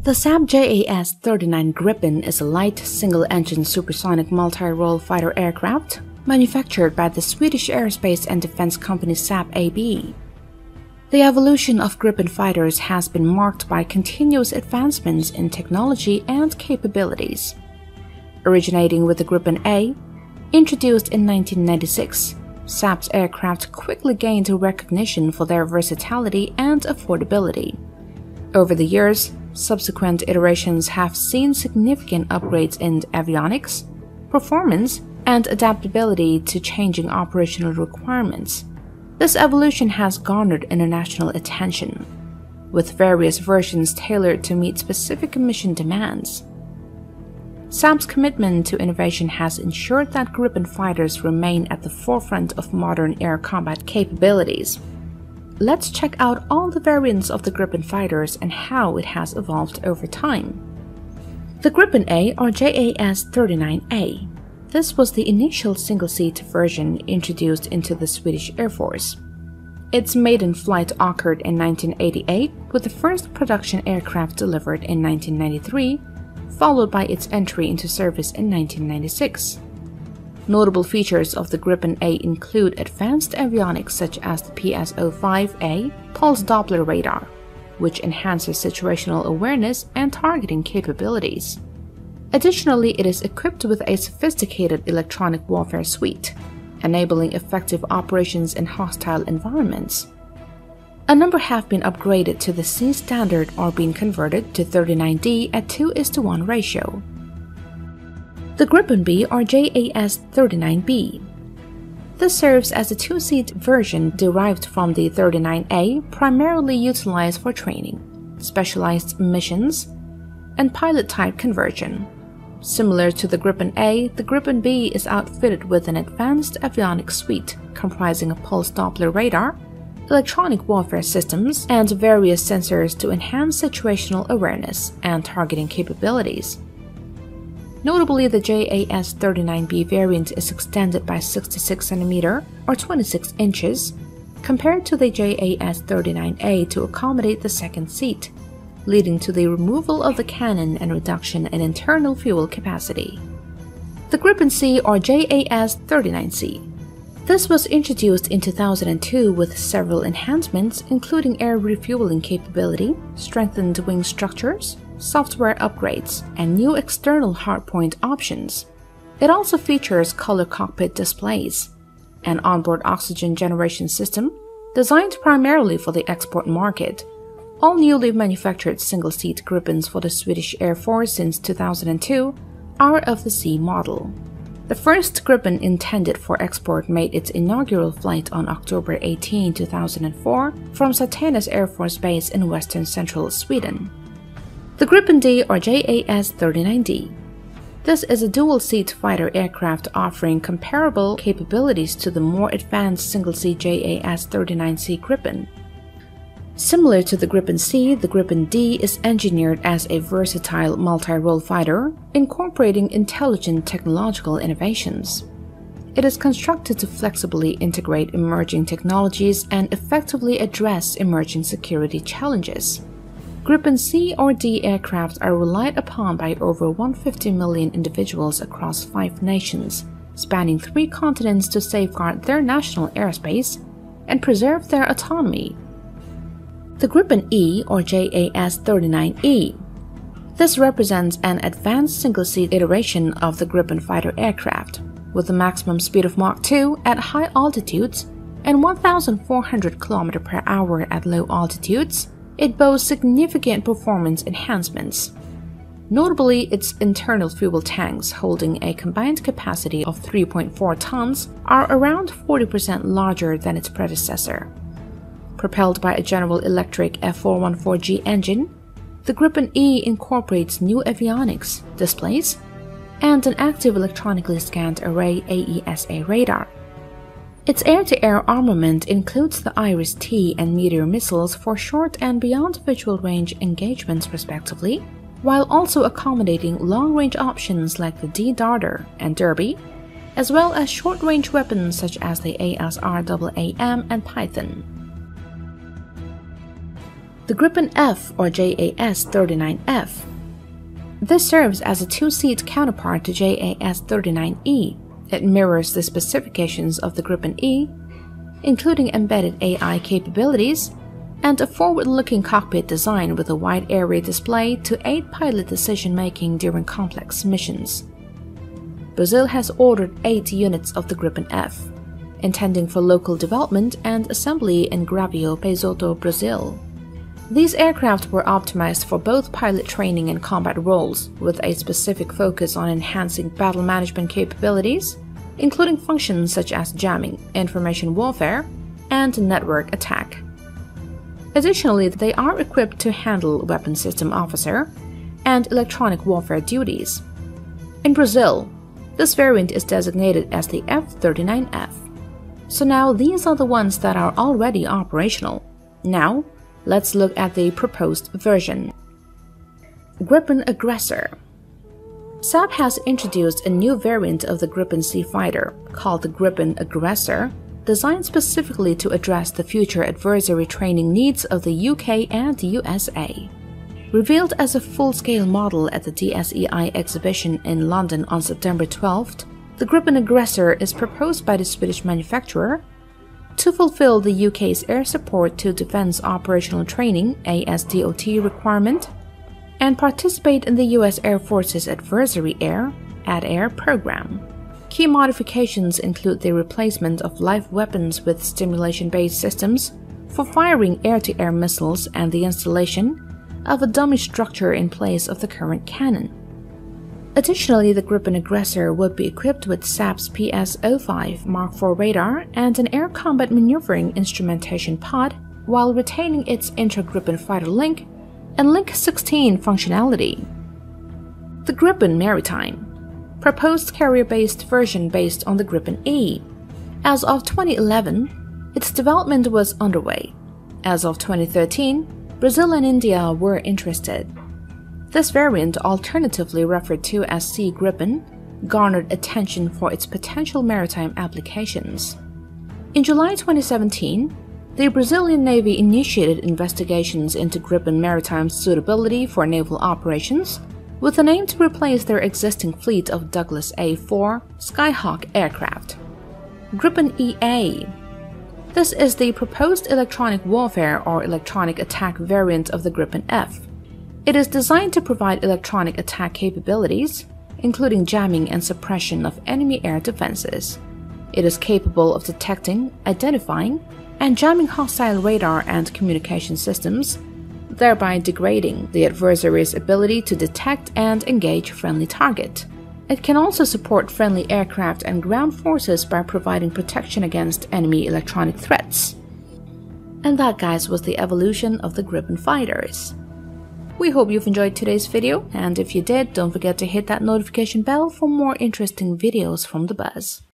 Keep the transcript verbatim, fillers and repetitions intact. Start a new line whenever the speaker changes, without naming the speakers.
The Saab J A S thirty-nine Gripen is a light, single-engine supersonic multi-role fighter aircraft manufactured by the Swedish aerospace and defense company Saab A B. The evolution of Gripen fighters has been marked by continuous advancements in technology and capabilities. Originating with the Gripen A, introduced in nineteen ninety-six, Saab's aircraft quickly gained recognition for their versatility and affordability. Over the years, subsequent iterations have seen significant upgrades in avionics, performance, and adaptability to changing operational requirements. This evolution has garnered international attention, with various versions tailored to meet specific mission demands. Saab's commitment to innovation has ensured that Gripen fighters remain at the forefront of modern air combat capabilities. Let's check out all the variants of the Gripen fighters and how it has evolved over time. The Gripen A, or J A S thirty-nine A. This was the initial single-seat version introduced into the Swedish Air Force. Its maiden flight occurred in nineteen eighty-eight, with the first production aircraft delivered in nineteen ninety-three, followed by its entry into service in nineteen ninety-six. Notable features of the Gripen A include advanced avionics such as the P S zero five A pulse Doppler radar, which enhances situational awareness and targeting capabilities. Additionally, it is equipped with a sophisticated electronic warfare suite, enabling effective operations in hostile environments. A number have been upgraded to the C standard or been converted to thirty-nine D at two is to one ratio. The Gripen B, or J A S thirty-nine B. This serves as a two-seat version derived from the thirty-nine A, primarily utilized for training, specialized missions, and pilot-type conversion. Similar to the Gripen A, the Gripen B is outfitted with an advanced avionics suite comprising a pulse Doppler radar, electronic warfare systems, and various sensors to enhance situational awareness and targeting capabilities. Notably, the J A S thirty-nine B variant is extended by sixty-six centimeters or twenty-six inches compared to the J A S thirty-nine A to accommodate the second seat, leading to the removal of the cannon and reduction in internal fuel capacity. The Gripen C, or J A S thirty-nine C. This was introduced in two thousand two with several enhancements, including air refueling capability, strengthened wing structures, software upgrades, and new external hardpoint options. It also features color cockpit displays, an onboard oxygen generation system designed primarily for the export market. All newly manufactured single-seat Gripens for the Swedish Air Force since two thousand two are of the C model. The first Gripen intended for export made its inaugural flight on October eighteenth, two thousand four from Saab Air Force Base in western central Sweden. The Gripen D, or J A S thirty-nine D. This is a dual-seat fighter aircraft offering comparable capabilities to the more advanced single-seat J A S thirty-nine C Gripen. Similar to the Gripen C, the Gripen D is engineered as a versatile multi-role fighter, incorporating intelligent technological innovations. It is constructed to flexibly integrate emerging technologies and effectively address emerging security challenges. Gripen C or D aircraft are relied upon by over one hundred fifty million individuals across five nations, spanning three continents to safeguard their national airspace and preserve their autonomy. The Gripen E, or J A S thirty-nine E. This represents an advanced single-seat iteration of the Gripen fighter aircraft, with a maximum speed of Mach two at high altitudes and one thousand four hundred kilometers per hour at low altitudes. It boasts significant performance enhancements. Notably, its internal fuel tanks, holding a combined capacity of three point four tons, are around forty percent larger than its predecessor. Propelled by a General Electric F four fourteen G engine, the Gripen E incorporates new avionics, displays, and an active electronically scanned array A E S A radar. Its air-to-air armament includes the Iris T and Meteor missiles for short and beyond visual range engagements respectively, while also accommodating long-range options like the D Darter and Derby, as well as short-range weapons such as the A S R A A M and Python. The Gripen F or J A S thirty-nine F. This serves as a two-seat counterpart to J A S thirty-nine E. It mirrors the specifications of the Gripen E, including embedded A I capabilities and a forward-looking cockpit design with a wide area display to aid pilot decision-making during complex missions. Brazil has ordered eight units of the Gripen F, intending for local development and assembly in Gravio, Peixoto, Brazil. These aircraft were optimized for both pilot training and combat roles, with a specific focus on enhancing battle management capabilities, including functions such as jamming, information warfare, and network attack. Additionally, they are equipped to handle weapon system officer and electronic warfare duties. In Brazil, this variant is designated as the F thirty-nine F. So now these are the ones that are already operational. Now, let's look at the proposed version. Gripen Aggressor. Saab has introduced a new variant of the Gripen C fighter, called the Gripen Aggressor, designed specifically to address the future adversary training needs of the U K and U S A. Revealed as a full-scale model at the D S E I exhibition in London on September twelfth, the Gripen Aggressor is proposed by the Swedish manufacturer to fulfill the U K's Air Support to Defense Operational Training (A S D O T) requirement and participate in the U S Air Force's Adversary Air (A D Air) program. Key modifications include the replacement of live weapons with stimulation-based systems for firing air-to-air missiles and the installation of a dummy structure in place of the current cannon. Additionally, the Gripen Aggressor would be equipped with Saab's P S zero five Mark four radar and an air combat maneuvering instrumentation pod, while retaining its inter-Gripen fighter link and Link sixteen functionality. The Gripen Maritime. Proposed carrier-based version based on the Gripen E. As of twenty eleven, its development was underway. As of twenty thirteen, Brazil and India were interested. This variant, alternatively referred to as Sea Gripen, garnered attention for its potential maritime applications. In July twenty seventeen, the Brazilian Navy initiated investigations into Gripen maritime suitability for naval operations, with an aim to replace their existing fleet of Douglas A four Skyhawk aircraft. Gripen E A. This is the proposed electronic warfare or electronic attack variant of the Gripen F. It is designed to provide electronic attack capabilities, including jamming and suppression of enemy air defenses. It is capable of detecting, identifying, and jamming hostile radar and communication systems, thereby degrading the adversary's ability to detect and engage friendly target. It can also support friendly aircraft and ground forces by providing protection against enemy electronic threats. And that, guys, was the evolution of the Gripen fighters. We hope you've enjoyed today's video, and if you did, don't forget to hit that notification bell for more interesting videos from the Buzz.